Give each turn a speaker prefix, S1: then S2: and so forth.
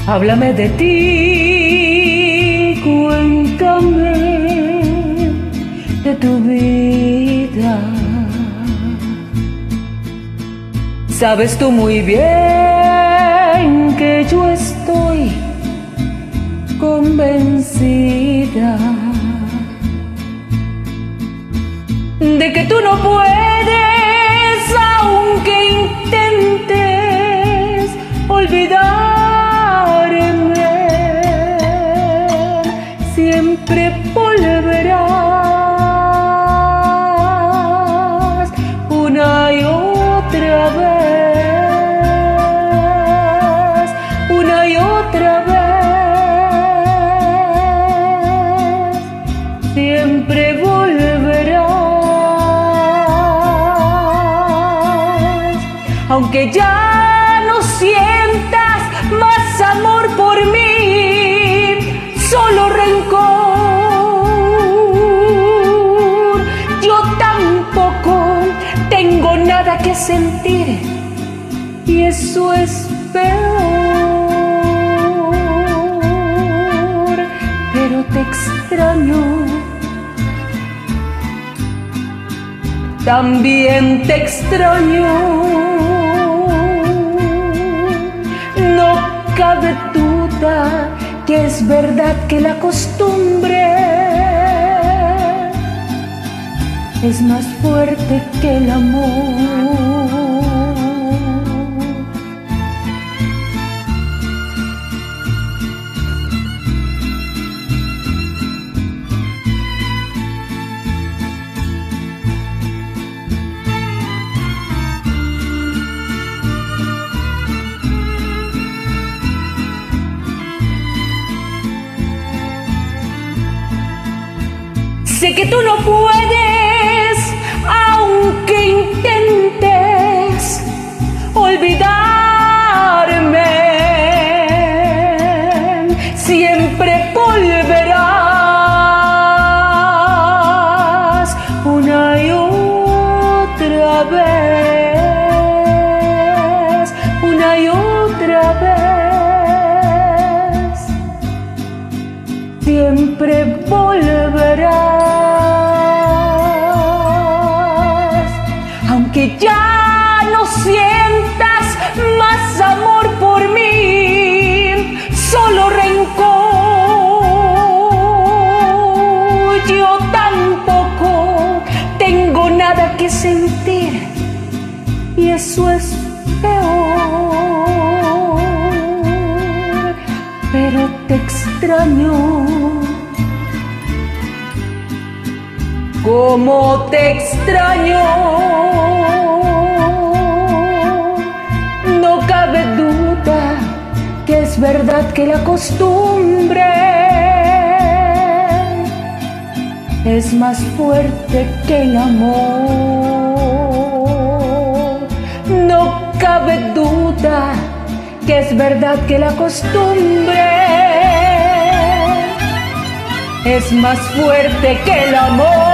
S1: Háblame de ti, cuéntame de tu vida. Sabes tú muy bien que yo estoy convencida de que tú no puedes, aunque intentes olvidarme, siempre volverás una y otra vez, una y otra vez, siempre volverás. Aunque ya no sientas más amor por mí, solo rencor, yo tampoco tengo nada que sentir, y eso es peor, pero te extraño. También te extraño. No cabe duda que es verdad que la costumbre es más fuerte que el amor. Sé que tú no puedes, aunque intentes olvidarme, siempre volverás una y otra vez, una y otra vez, siempre volverás. Aunque ya no sientas más amor por mí, solo rencor, yo tampoco tengo nada que sentir, y eso es peor, pero te extraño. Como te extraño, no cabe duda que es verdad que la costumbre es más fuerte que el amor. No cabe duda que es verdad que la costumbre es más fuerte que el amor.